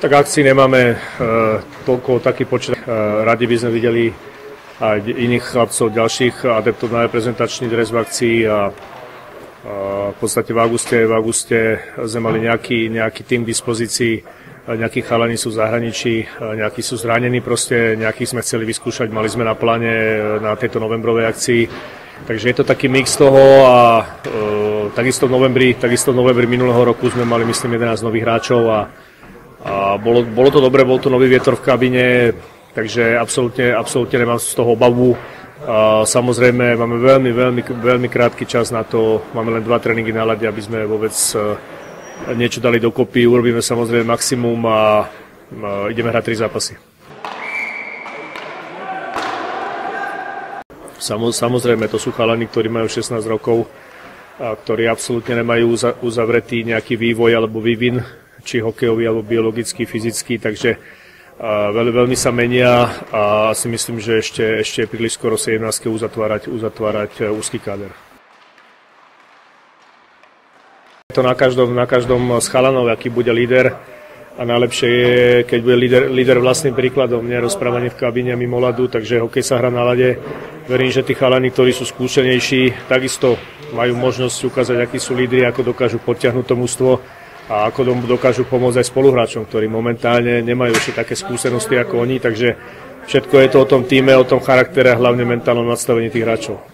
Tak akcií nemáme toľko, taký počet. Radi by sme videli aj iných chlapcov, ďalších adeptov na reprezentačný dres v akcii a v podstate v auguste sme mali nejaký tým k dispozícii, nejakí chalani sú v zahraničí, nejakí sú zranení, proste nejakých sme chceli vyskúšať, mali sme na pláne na tejto novembrovej akcii. Takže je to taký mix toho a takisto v novembri minulého roku sme mali, myslím, 11 nových hráčov a bolo to dobré, bol to nový vietor v kabíne, takže absolútne nemám z toho obavu. Samozrejme, máme veľmi krátky čas na to, máme len 2 tréningy na ľade, aby sme vôbec niečo dali dokopy, urobíme samozrejme maximum a ideme hrať 3 zápasy. Samozrejme, to sú chalani, ktorí majú 16 rokov, ktorí absolútne nemajú uzavretý nejaký vývoj alebo vývin, či hokejový, alebo biologický, fyzický, takže veľmi sa menia a si myslím, že ešte je príliš skoro 17 uzatvárať úzky káder. Je to na každom z chalanov, aký bude líder a najlepšie je, keď bude líder vlastným príkladom, nie rozprávanie v kabíne mimo ľadu, takže hokej sa hrá na ľade. Verím, že tí chalani, ktorí sú skúsenejší, takisto majú možnosť ukázať, akí sú lídri, ako dokážu podtiahnuť to mužstvo a ako dokážu pomôcť aj spoluhráčom, ktorí momentálne nemajú ešte také skúsenosti ako oni, takže všetko je to o tom tíme, o tom charaktere a hlavne mentálnom nastavení tých hráčov.